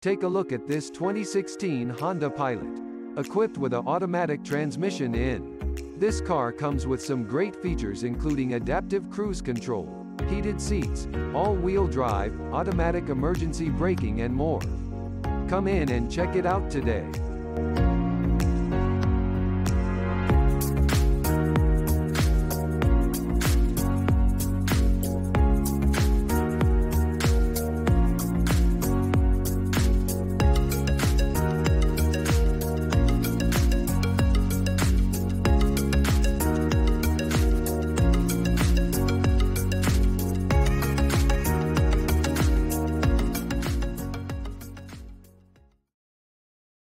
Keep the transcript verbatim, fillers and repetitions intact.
Take a look at this twenty sixteen Honda Pilot. Equipped with an automatic transmission in. This car comes with some great features including adaptive cruise control, heated seats, all-wheel drive, automatic emergency braking and more. Come in and check it out today.